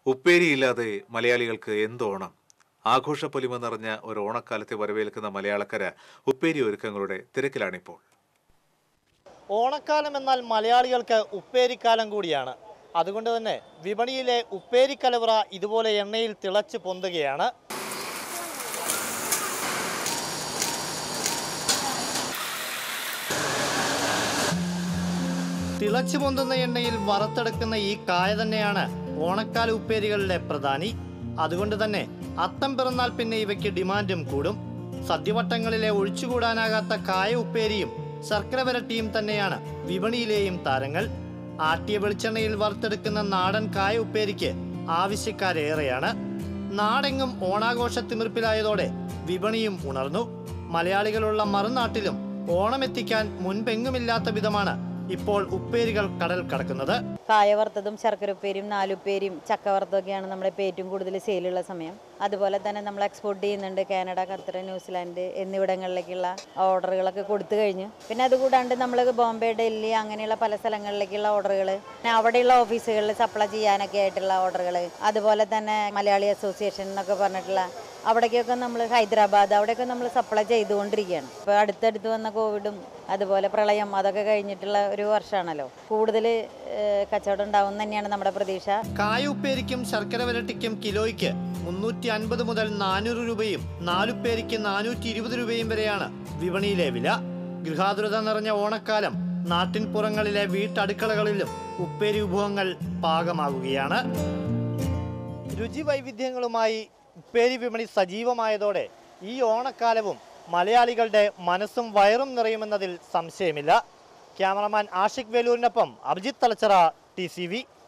ഉപ്പേരിയില്ലാതെ മലയാളികൾക്ക് എന്തോണം? ആഘോഷപ്പൊലിമ നിറഞ്ഞ ഒരു ഓണക്കാലത്തെ വരവേൽക്കുന്ന മലയാളക്കര ഉപ്പേരി ഒരുക്കങ്ങളുടെ തിരക്കിലാണിപ്പോൾ. ഓണക്കാലം എന്നാൽ മലയാളികൾക്ക് ഉപ്പേരിക്കാലം കൂടിയാണ്. അതുകൊണ്ട് തന്നെ വിപണിയിലെ ഉപ്പേരിക്കലവറ ഇതുപോലെ എണ്ണയിൽ തിളച്ച് പൊന്തുകയാണ്. തിളച്ചു പൊന്തുന്ന എണ്ണയിൽ വറുത്തെടുക്കുന്ന ഈ കായ തന്നെയാണ് ഓണക്കാല ഉപ്പേരികളുടെ പ്രധാനി. അതുകൊണ്ട് തന്നെ അത്തം പിറന്നാൽ പിന്നെ ഇവയ്ക്ക് ഡിമാൻഡും കൂടും. സദ്യവട്ടങ്ങളിലെ ഒഴിച്ചുകൂടാനാകാത്ത കായ ഉപ്പേരിയും ശർക്കര വരട്ടിയും തന്നെയാണ് വിപണിയിലെയും താരങ്ങൾ. ആട്ടിയ വെളിച്ചെണ്ണയിൽ വറുത്തെടുക്കുന്ന നാടൻ കായ ഉപ്പേരിക്ക് ആവശ്യക്കാരേറെയാണ്. നാടെങ്ങും ഓണാഘോഷ തിമിർപ്പിലായതോടെ വിപണിയും ഉണർന്നു. മലയാളികളുള്ള മറുനാട്ടിലും ഓണമെത്തിക്കാൻ മുൻപെങ്ങുമില്ലാത്ത വിധമാണ് ഇപ്പോൾ ഉപ്പേരികൾ കടൽ കടക്കുന്നത്. കായ വറുത്തതും ശർക്കര ഉപ്പേരിയും നാലുപ്പേരിയും ചക്ക വറുത്തതൊക്കെയാണ് നമ്മുടെ ഇപ്പോൾ ഏറ്റവും കൂടുതൽ സെയിലുള്ള സമയം. അതുപോലെ തന്നെ നമ്മൾ എക്സ്പോർട്ട് ചെയ്യുന്നുണ്ട്. കാനഡ, ഖത്തർ, ന്യൂസിലാൻഡ് എന്നിവിടങ്ങളിലേക്കുള്ള ഓർഡറുകളൊക്കെ കൊടുത്തു കഴിഞ്ഞു. പിന്നെ അതുകൂടാണ്ട് നമ്മൾ ബോംബെ, ഡൽഹി അങ്ങനെയുള്ള പല സ്ഥലങ്ങളിലേക്കുള്ള ഓർഡറുകൾ, അവിടെയുള്ള ഓഫീസുകളിൽ സപ്ലൈ ചെയ്യാനൊക്കെ ആയിട്ടുള്ള ഓർഡറുകൾ, അതുപോലെ തന്നെ മലയാളി അസോസിയേഷൻ എന്നൊക്കെ പറഞ്ഞിട്ടുള്ള അവിടേക്കൊക്കെ നമ്മൾ ഹൈദരാബാദ് അവിടെയൊക്കെ നമ്മൾ സപ്ലൈ ചെയ്തുകൊണ്ടിരിക്കുകയാണ്. ഇപ്പോൾ അടുത്തടുത്ത് വന്ന കോവിഡും അതുപോലെ പ്രളയം അതൊക്കെ കഴിഞ്ഞിട്ടുള്ള ഒരു വർഷമാണല്ലോ. കൂടുതൽ കച്ചവടം ഉണ്ടാവും തന്നെയാണ് നമ്മുടെ പ്രതീക്ഷ. കായ ഉപ്പേരിക്കും ശർക്കര വരട്ടിക്കും കിലോയ്ക്ക് 350 മുതൽ 400 രൂപയും നാലുപ്പേരിക്ക് 420 രൂപയും വരെയാണ് വിപണിയിലെ വില. ഗൃഹാതുരത നിറഞ്ഞ ഓണക്കാലം നാട്ടിൻപുറങ്ങളിലെ വീട്ടടുക്കളകളിലും ഉപ്പേരി വിഭവങ്ങൾ പാകമാകുകയാണ്. രുചി വൈവിധ്യങ്ങളുമായി ഉപ്പേരി വിപണി സജീവമായതോടെ ഈ ഓണക്കാലവും മലയാളികളുടെ മനസ്സും വയറും നിറയുമെന്നതിൽ സംശയമില്ല. ക്യാമറമാൻ ആഷിഖ് വേലൂരിനൊപ്പം അഭിജിത്ത് തലച്ചറ, TCV.